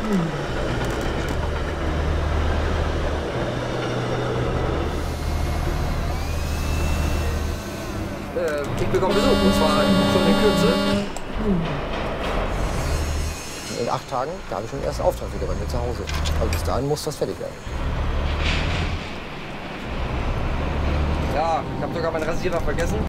Ich bekomme Besuch, und zwar schon in Kürze. In 8 Tagen, da habe ich schon den ersten Auftrag wieder bei mir zu Hause. Also bis dahin muss das fertig werden. Ja, ich habe sogar meinen Rasierer vergessen.